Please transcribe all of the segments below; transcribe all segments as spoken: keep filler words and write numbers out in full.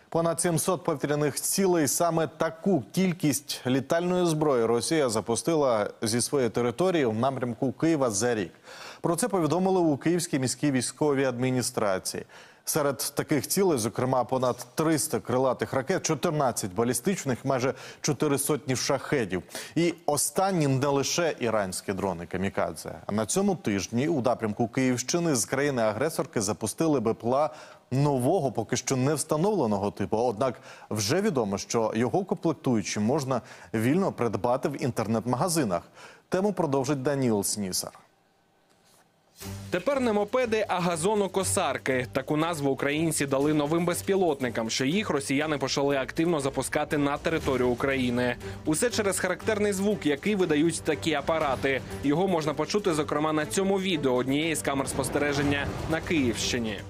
Понад сімсот повітряних цілей. Саме таку кількість літальної зброї Росія запустила зі своєї території в напрямку Києва за рік. Про це повідомили у Київській міській військовій адміністрації. Серед таких цілей, зокрема, понад триста крилатих ракет, чотирнадцять балістичних, майже чотири сотні шахедів. І останні не лише іранські дрони камікадзе. А на цьому тижні у напрямку Київщини з країни-агресорки запустили БПЛА нового, поки що не встановленого типу. Однак вже відомо, що його комплектуючі можна вільно придбати в інтернет-магазинах. Тему продовжить Даніл Снісар. Тепер не мопеди, а газонокосарки. Таку назву українці дали новим безпілотникам, що їх росіяни почали активно запускати на територію України. Усе через характерний звук, який видають такі апарати. Його можна почути, зокрема, на цьому відео однієї з камер спостереження на Київщині.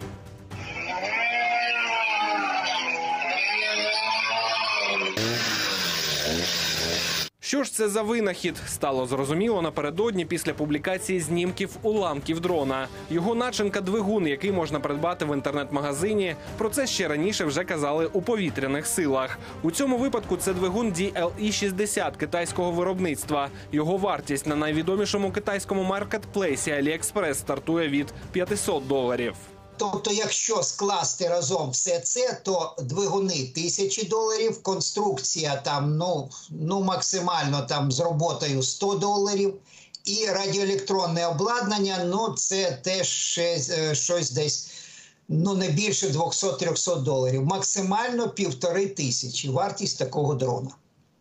Що ж це за винахід? Стало зрозуміло напередодні після публікації знімків уламків дрона. Його начинка – двигун, який можна придбати в інтернет-магазині. Про це ще раніше вже казали у повітряних силах. У цьому випадку це двигун ді ел і шістдесят китайського виробництва. Його вартість на найвідомішому китайському маркетплейсі AliExpress стартує від п'ятисот доларів. Тобто, якщо скласти разом все це, то двигуни тисячі доларів, конструкція там, ну, ну максимально там з роботою сто доларів, і радіоелектронне обладнання, ну це теж щось десь, ну не більше двохсот-трьохсот доларів. Максимально півтори тисячі вартість такого дрона.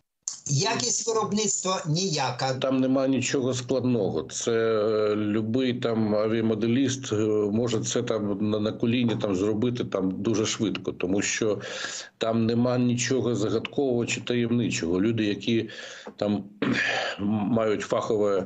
Якість виробництва ніяка. Там немає нічого складного. Це любий там авіамоделіст може це там на, на коліні там зробити там дуже швидко, тому що там немає нічого загадкового чи таємничого. Люди, які там мають фахове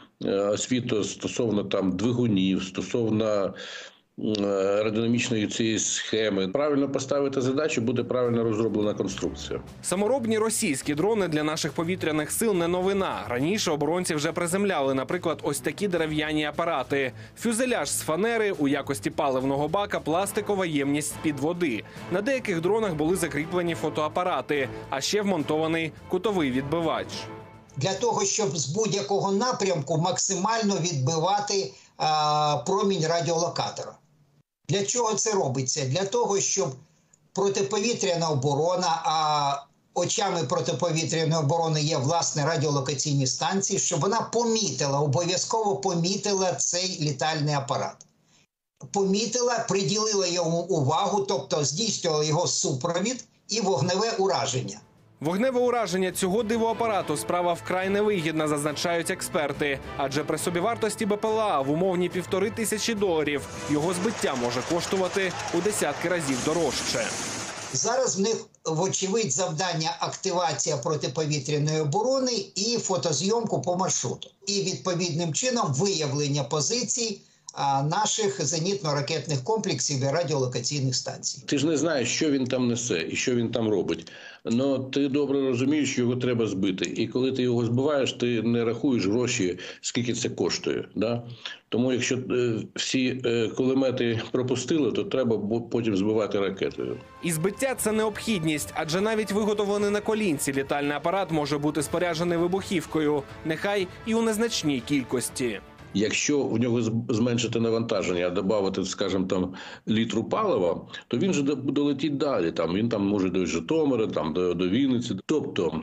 освіту стосовно там двигунів, стосовно аеродинамічної цієї схеми. Правильно поставити задачу, буде правильно розроблена конструкція. Саморобні російські дрони для наших повітряних сил не новина. Раніше оборонці вже приземляли, наприклад, ось такі дерев'яні апарати. Фюзеляж з фанери, у якості паливного бака пластикова ємність з-під води. На деяких дронах були закріплені фотоапарати, а ще вмонтований кутовий відбивач. Для того, щоб з будь-якого напрямку максимально відбивати а, промінь радіолокатора. Для чого це робиться? Для того, щоб протиповітряна оборона, а очами протиповітряної оборони є, власне, радіолокаційні станції, щоб вона помітила, обов'язково помітила цей літальний апарат. Помітила, приділила йому увагу, тобто здійснювала його супровід і вогневе ураження. Вогневе ураження цього дивоапарату – справа вкрай невигідна, зазначають експерти. Адже при собівартості БПЛА в умовні півтори тисячі доларів його збиття може коштувати у десятки разів дорожче. Зараз в них, вочевидь, завдання активація протиповітряної оборони і фотозйомку по маршруту. І відповідним чином виявлення позицій наших зенітно-ракетних комплексів і радіолокаційних станцій. Ти ж не знаєш, що він там несе і що він там робить. Но ти добре розумієш, що його треба збити. І коли ти його збиваєш, ти не рахуєш гроші, скільки це коштує. Да? Тому якщо е, всі е, кулемети пропустили, то треба потім збивати ракетою. І збиття – це необхідність, адже навіть виготовлений на колінці літальний апарат може бути споряджений вибухівкою, нехай і у незначній кількості. Якщо в нього зменшити навантаження, а додати, скажімо, там літру палива, то він же долетить далі. Там він там може до Житомира, там до, до Вінниці. Тобто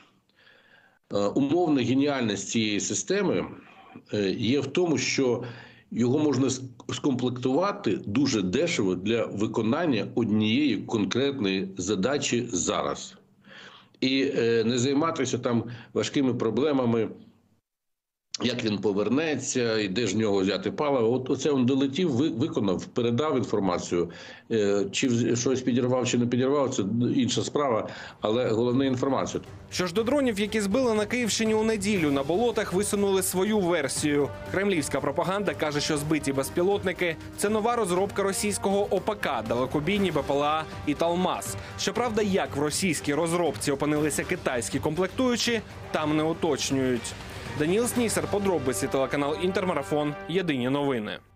умовна геніальність цієї системи є в тому, що його можна скомплектувати дуже дешево для виконання однієї конкретної задачі зараз. І не займатися там важкими проблемами, як він повернеться, і де ж в нього взяти паливо. От оце він долетів, виконав, передав інформацію. Чи щось підірвав, чи не підірвав, це інша справа, але головна інформація. Що ж до дронів, які збили на Київщині у неділю, на болотах висунули свою версію. Кремлівська пропаганда каже, що збиті безпілотники – це нова розробка російського о пе ка, далекобійні БПЛА і Талмаз. Щоправда, як в російській розробці опинилися китайські комплектуючі, там не уточнюють. Даніл Снісар, подробиці, телеканал «Інтермарафон», єдині новини.